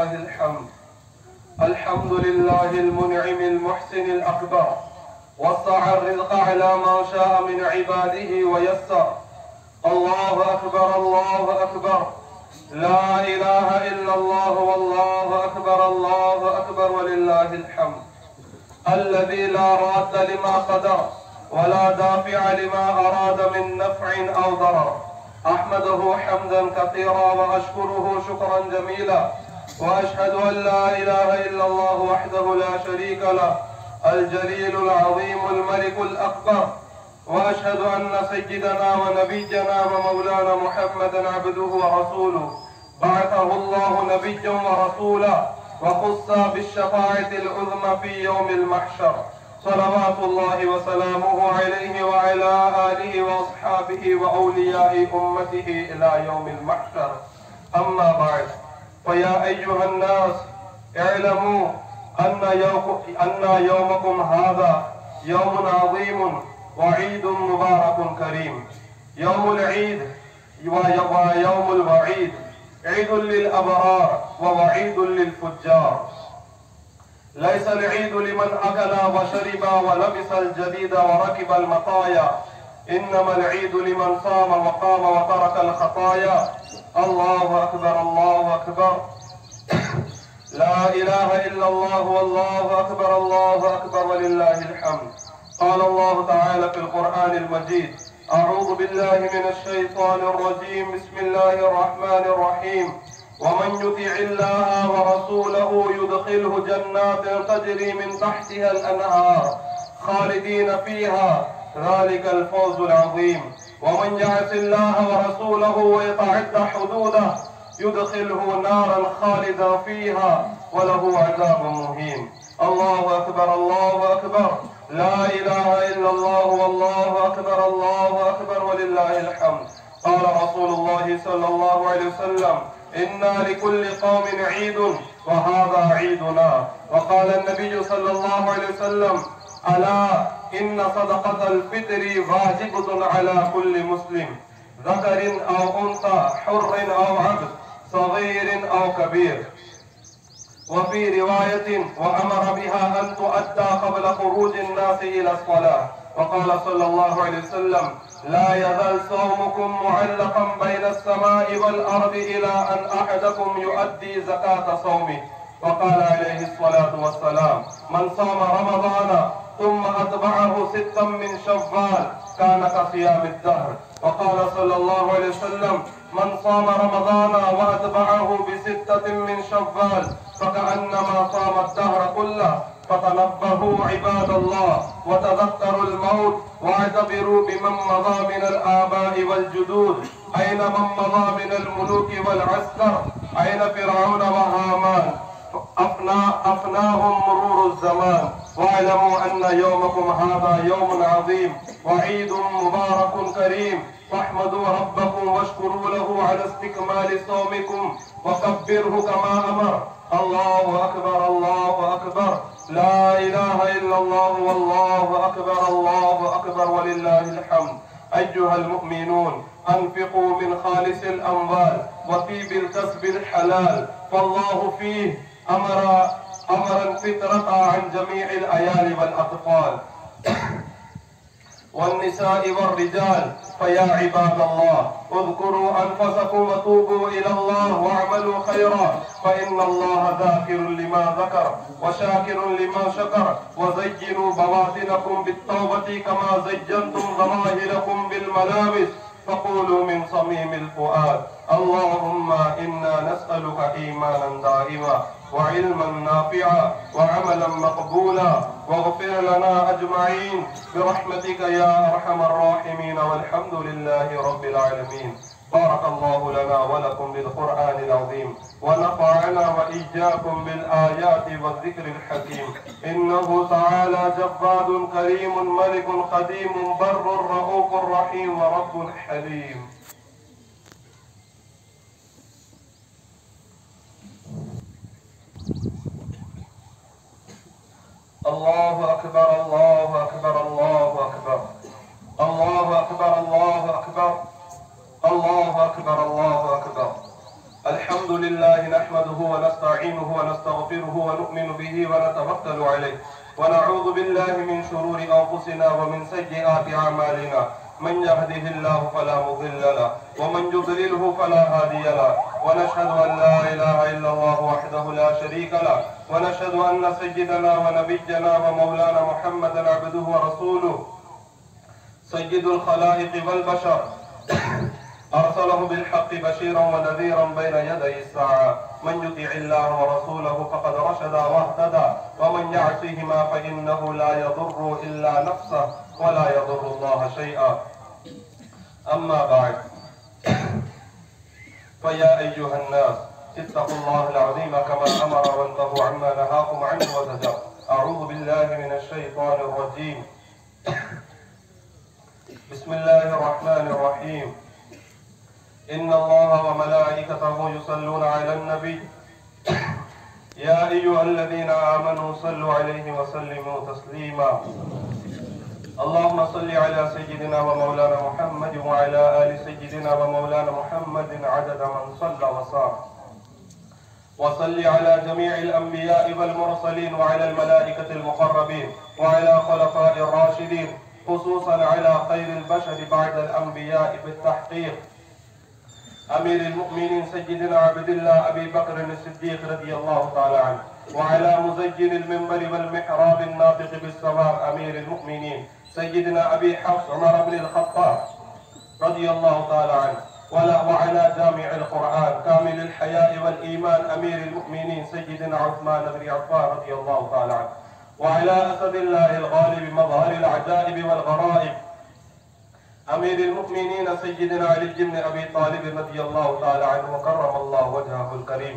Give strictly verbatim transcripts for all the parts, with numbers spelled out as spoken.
ولله الحمد. الحمد لله المنعم المحسن الأكبر، وسع الرزق على ما شاء من عباده ويسر. الله أكبر الله أكبر، لا إله إلا الله والله أكبر الله أكبر ولله الحمد. الذي لا راد لما قدر ولا دافع لما أراد من نفع أو ضرر. أحمده حمدا كثيرا وأشكره شكرا جميلا، وأشهد أن لا إله إلا الله وحده لا شريك له الجليل العظيم الملك الأكبر. وأشهد أن سيدنا ونبينا ومولانا محمدا عبده ورسوله، بعثه الله نبيا ورسولا وخص بالشفاعة العظمى في يوم المحشر، صلوات الله وسلامه عليه وعلى آله وأصحابه وأولياء أمته إلى يوم المحشر. أما بعد، فيا أيها الناس اعلموا أن يومكم هذا يوم عظيم وعيد مبارك كريم. يوم العيد ويوم الوعيد، عيد للأبرار ووعيد للفجار. ليس العيد لمن أكل وشرب ولبس الجديد وركب المطايا، إنما العيد لمن صام وقام وترك الخطايا. الله أكبر الله أكبر، لا إله إلا الله والله أكبر الله أكبر ولله الحمد. قال الله تعالى في القرآن المجيد: أعوذ بالله من الشيطان الرجيم، بسم الله الرحمن الرحيم. ومن يطع الله ورسوله يدخله جنات تجري من تحتها الأنهار خالدين فيها، ذلك الفوز العظيم. ومن يعص الله ورسوله ويتعد حدوده يدخله نارا خالدا فيها وله عذاب مهين. الله أكبر الله أكبر، لا إله إلا الله والله أكبر الله أكبر ولله الحمد. قال رسول الله صلى الله عليه وسلم: إنا لكل قوم عيد وهذا عيدنا. وقال النبي صلى الله عليه وسلم: ألا إن صدقة الفطر واجبة على كل مسلم، ذكر أو أنثى، حر أو عبد، صغير أو كبير. وفي رواية: وأمر بها أن تؤدى قبل خروج الناس إلى الصلاة. وقال صلى الله عليه وسلم: لا يزال صومكم معلقا بين السماء والأرض إلى أن أحدكم يؤدي زكاة صومه. وقال عليه الصلاة والسلام: من صام رمضان ثم أتبعه ستا من شوال كان كصيام الدهر. وقال صلى الله عليه وسلم: من صام رمضان وأتبعه بستة من شوال فكأنما صام الدهر كله. فتنبهوا عباد الله وتذكروا الموت واعتبروا بمن مضى من الآباء والجدود. أين من مضى من الملوك والعسكر؟ أين فرعون وهامان؟ أفنى أفناهم مرور الزمان. واعلموا أن يومكم هذا يوم عظيم وعيد مبارك كريم، فاحمدوا ربكم واشكروا له على استكمال صومكم وكبره كما أمر. الله أكبر الله أكبر، لا إله إلا الله والله أكبر الله أكبر ولله الحمد. أيها المؤمنون، أنفقوا من خالص الأموال وطيب الكسب الحلال، فالله فيه أمر أمر الفطرة عن جميع الأيال والأطفال والنساء والرجال. فيا عباد الله، اذكروا أنفسكم وتوبوا إلى الله واعملوا خيرا، فإن الله ذاكر لما ذكر وشاكر لما شكر. وزينوا بواطنكم بالتوبة كما زينتم ظواهركم بالملابس، فقولوا من صميم الفؤاد: اللهم إنا نسألك إيمانا دائما وعلما نافعا وعملا مقبولا، واغفر لنا أجمعين برحمتك يا أرحم الراحمين، والحمد لله رب العالمين. بارك الله لنا ولكم بالقرآن العظيم، ونفعنا وإياكم بالآيات والذكر الحكيم. إنه تعالى جبار كريم ملك قديم بر رؤوف رحيم ورب حليم. الله أكبر الله أكبر الله أكبر الله أكبر الله أكبر الله أكبر الله أكبر. الحمد لله نحمده نحمده ونستعينه ونستغفره ونؤمن به ونتوكل عليه ونعوذ بالله من شرور أنفسنا ومن سيئات أعمالنا من يهده الله فلا مضل له ومن يضلله فلا هادي له ونشهد أن لا إله إلا الله وحده لا شريك له ونشهد أن سيدنا ونبينا ومولانا محمدا عبده ورسوله سيد الخلائق والبشر أرسله بالحق بشيرا ونذيرا بين يدي الساعة من يطع الله ورسوله فقد رشد واهتدى ومن يعصيهما فإنه لا يضر إلا نفسه ولا يضر الله شيئا أما بعد فيا أيها الناس اتقوا الله العظيم كما أمر وانتهوا عما نهاكم عنه وزجر أعوذ بالله من الشيطان الرجيم بسم الله الرحمن الرحيم إن الله وملائكته يصلون على النبي يا أيها الذين آمنوا صلوا عليه وسلموا تسليما اللهم صل على سيدنا ومولانا محمد وعلى آل سيدنا ومولانا محمد عدد من صلى وصام وصل على جميع الأنبياء والمرسلين وعلى الملائكة المقربين وعلى خلفاء الراشدين خصوصا على خير البشر بعد الأنبياء بالتحقيق أمير المؤمنين سيدنا عبد الله أبي بكر الصديق رضي الله تعالى عنه وعلى مزين المنبر والمحراب الناطق بالسماء أمير المؤمنين سيدنا أبي حفص عمر بن الخطاب رضي الله تعالى عنه وعلى جامع القرآن كامل الحياء والإيمان أمير المؤمنين سيدنا عثمان بن عفان رضي الله تعالى عنه وعلى أسد الله الغالب مظهر العجائب والغرائب أمير المؤمنين سيدنا علي بن أبي طالب رضي الله تعالى عنه وكرم الله وجهه الكريم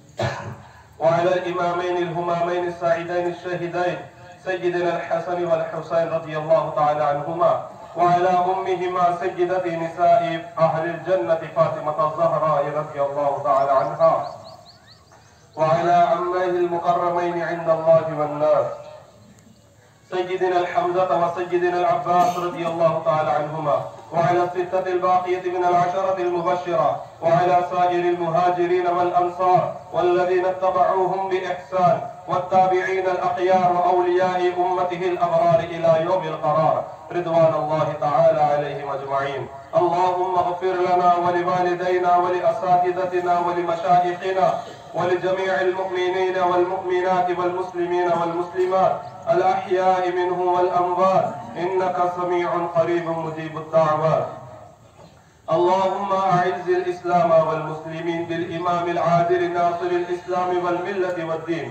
وعلى الإمامين الهمامين السعيدين الشاهدين سيدنا الحسن والحسين رضي الله تعالى عنهما وعلى أمهما سيدة نساء أهل الجنة فاطمة الزهراء رضي الله تعالى عنها وعلى عميه المكرمين عند الله والناس سيدنا الحمزة وسيدنا العباس رضي الله تعالى عنهما وعلى الستة الباقية من العشرة المبشرة وعلى سائر المهاجرين والأنصار والذين اتبعوهم بإحسان والتابعين الأخيار وأولياء أمته الأبرار إلى يوم القرار رضوان الله تعالى عليهم أجمعين اللهم اغفر لنا ولوالدينا ولأساتذتنا ولمشايخنا ولجميع المؤمنين والمؤمنات والمسلمين والمسلمات الأحياء منهم والأموات إنك سميع قريب مجيب الدعوات اللهم أعز الإسلام والمسلمين بالإمام العادل ناصر الإسلام والملة والدين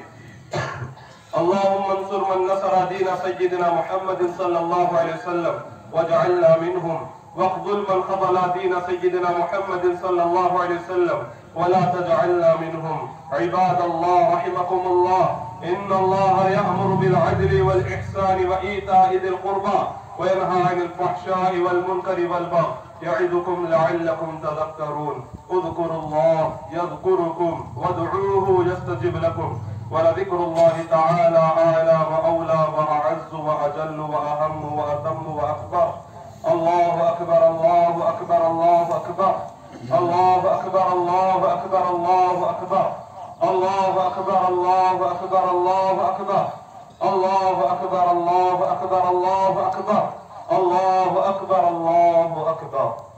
اللهم انصر من نصر دين سيدنا محمد صلى الله عليه وسلم واجعلنا منهم واخذل من خذل دين سيدنا محمد صلى الله عليه وسلم ولا تجعلنا منهم عباد الله رحمكم الله إن الله يأمر بالعدل والإحسان وإيتاء ذي القربى وينهى عن الفحشاء والمنكر والبغي يعظكم لعلكم تذكرون اذكروا الله يذكركم وادعوه يستجب لكم ولذكر الله تعالى أعلى وأولى وأعز وأجل وأهم وأتم وأكبر الله أكبر الله أكبر الله أكبر الله أكبر الله أكبر الله أكبر الله أكبر الله أكبر الله أكبر الله أكبر الله أكبر الله أكبر الله أكبر الله أكبر